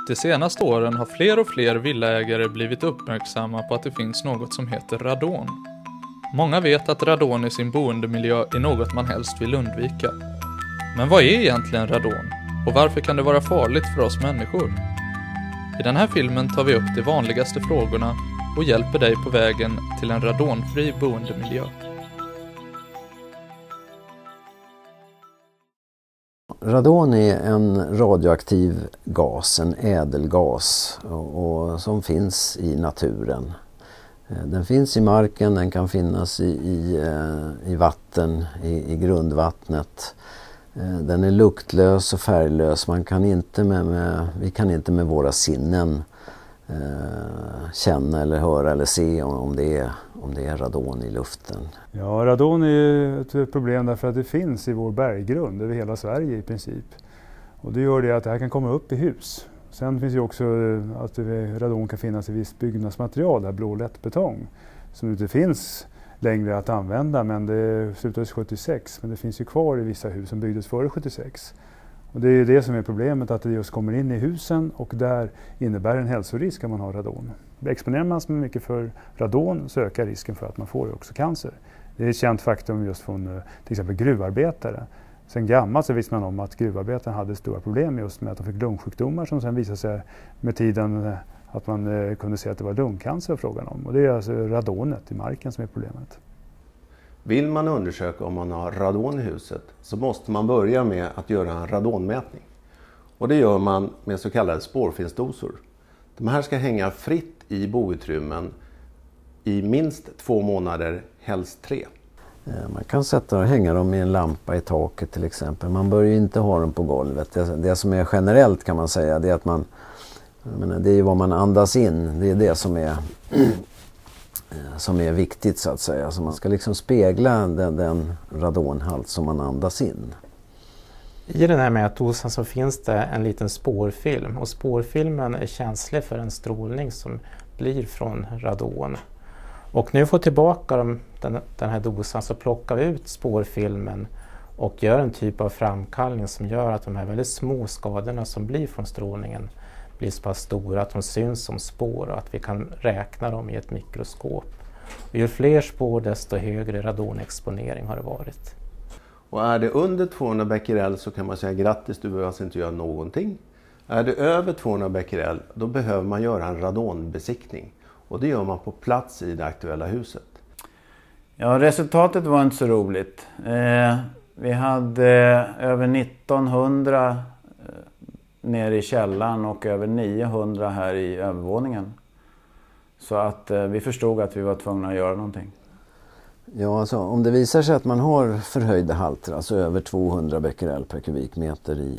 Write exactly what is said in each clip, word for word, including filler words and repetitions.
De senaste åren har fler och fler villaägare blivit uppmärksamma på att det finns något som heter radon. Många vet att radon i sin boendemiljö är något man helst vill undvika. Men vad är egentligen radon? Och varför kan det vara farligt för oss människor? I den här filmen tar vi upp de vanligaste frågorna och hjälper dig på vägen till en radonfri boendemiljö. Radon är en radioaktiv gas, en ädelgas och, och som finns i naturen. Den finns i marken, den kan finnas i, i, i vatten, i, i grundvattnet. Den är luktlös och färglös. Man kan inte med, med, vi kan inte med våra sinnen eh, känna eller höra eller se om, om, det är, om det är radon i luften. Ja, radon är ju ett problem därför att det finns i vår berggrund över hela Sverige i princip. Och det gör det att det här kan komma upp i hus. Sen finns ju också att radon kan finnas i visst byggnadsmaterial, där blålätt betong, som inte finns längre att använda, men det slutades sjuttiosex, men det finns ju kvar i vissa hus som byggdes före sjuttiosex. Och det är ju det som är problemet, att det just kommer in i husen och där innebär en hälsorisk om man har radon. Exponerar man sig mycket för radon så ökar risken för att man får också cancer. Det är ett känt faktum just från till exempel gruvarbetare. Sen gammalt så visste man om att gruvarbetare hade stora problem just med att de fick lungsjukdomar som sen visade sig med tiden att man kunde se att det var lungcancer frågan om. Och det är alltså radonet i marken som är problemet. Vill man undersöka om man har radon i huset så måste man börja med att göra en radonmätning. Och det gör man med så kallade spårfilmsdosor. De här ska hänga fritt i boutrymmen i minst två månader, helst tre. Man kan sätta och hänga dem i en lampa i taket till exempel. Man bör ju inte ha dem på golvet. Det, det som är generellt kan man säga, det är att man, jag menar, det är vad man andas in. Det är det som är, som är viktigt så att säga. Så man ska liksom spegla den, den radonhalt som man andas in. I den här mätdosan så finns det en liten spårfilm. Och spårfilmen är känslig för en strålning som blir från radon. Och när vi får tillbaka den, den här dosan så plockar vi ut spårfilmen och gör en typ av framkallning som gör att de här väldigt små skadorna som blir från strålningen blir så pass stora att de syns som spår och att vi kan räkna dem i ett mikroskop. Och ju fler spår desto högre radonexponering har det varit. Och är det under tvåhundra becquerel så kan man säga grattis, du behöver alltså inte göra någonting. Är det över tvåhundra becquerel då behöver man göra en radonbesiktning. Och det gör man på plats i det aktuella huset. Ja, resultatet var inte så roligt. Eh, vi hade över nittonhundra eh, nere i källaren och över niohundra här i övervåningen. Så att eh, vi förstod att vi var tvungna att göra någonting. Ja, alltså, om det visar sig att man har förhöjda halter, alltså över tvåhundra becquerel per kubikmeter i,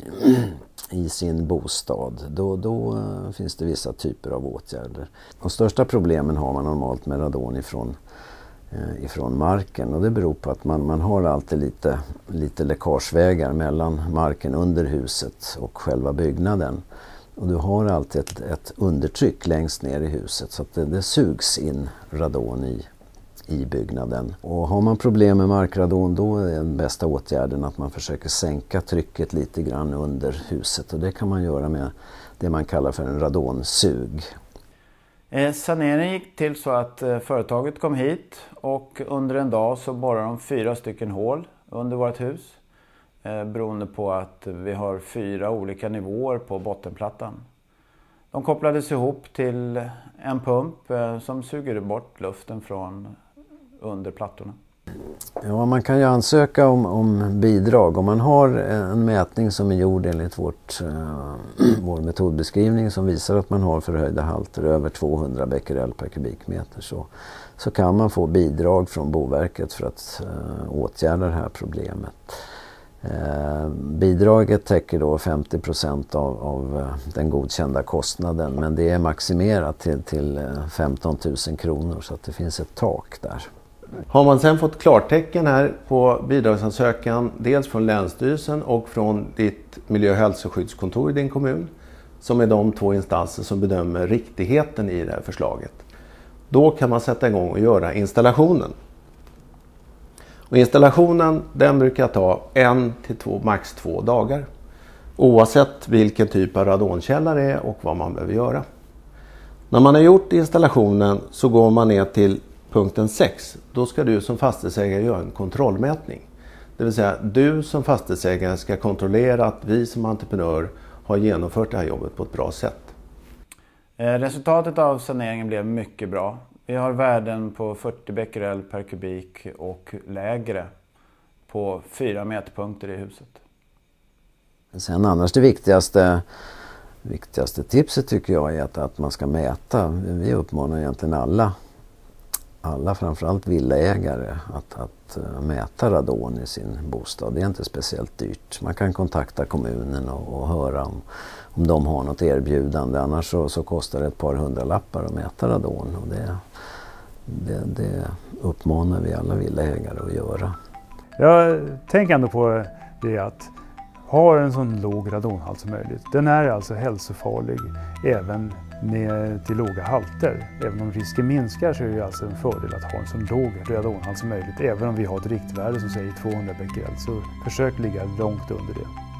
i sin bostad, då, då uh, finns det vissa typer av åtgärder. De största problemen har man normalt med radon ifrån, uh, ifrån marken, och det beror på att man, man har alltid lite, lite läckagevägar mellan marken under huset och själva byggnaden. Och du har alltid ett, ett undertryck längst ner i huset så att det, det sugs in radon i i byggnaden. Och har man problem med markradon då är den bästa åtgärden att man försöker sänka trycket lite grann under huset, och det kan man göra med det man kallar för en radonsug. Eh, saneringen gick till så att eh, företaget kom hit och under en dag så borrade de fyra stycken hål under vårt hus eh, beroende på att vi har fyra olika nivåer på bottenplattan. De kopplades ihop till en pump eh, som suger bort luften från under plattorna. Ja, man kan ju ansöka om, om bidrag. Om man har en mätning som är gjord enligt vårt, uh, vår metodbeskrivning som visar att man har förhöjda halter över tvåhundra becquerel per kubikmeter, så, så kan man få bidrag från Boverket för att uh, åtgärda det här problemet. Uh, bidraget täcker då femtio procent av, av uh, den godkända kostnaden, men det är maximerat till, till uh, femton tusen kronor, så att det finns ett tak där. Har man sen fått klartecken här på bidragsansökan, dels från Länsstyrelsen och från ditt miljö- och hälsoskyddskontor i din kommun, som är de två instanser som bedömer riktigheten i det här förslaget, då kan man sätta igång och göra installationen. Och installationen den brukar ta en till två, max två dagar. oavsett vilken typ av radonkälla det är och vad man behöver göra. När man har gjort installationen så går man ner till punkten sex. Då ska du som fastighetsägare göra en kontrollmätning. Det vill säga du som fastighetsägare ska kontrollera att vi som entreprenör har genomfört det här jobbet på ett bra sätt. Resultatet av saneringen blev mycket bra. Vi har värden på fyrtio becquerel per kubik och lägre på fyra mätpunkter i huset. Sen annars det viktigaste, viktigaste tipset tycker jag är att, att man ska mäta. Vi uppmanar egentligen alla, alla framförallt villaägare att, att mäta radon i sin bostad. Det är inte speciellt dyrt. Man kan kontakta kommunen och, och höra om, om de har något erbjudande. Annars så, så kostar det ett par hundra lappar att mäta radon. Och det, det, det uppmanar vi alla villaägare att göra. Jag tänker ändå på det att ha en sån låg radonhalt som möjligt. Den är alltså hälsofarlig även ner till låga halter. Även om risken minskar så är det alltså en fördel att ha en så låg radonhalt som möjligt. Även om vi har ett riktvärde som säger tvåhundra becquerel så försök ligga långt under det.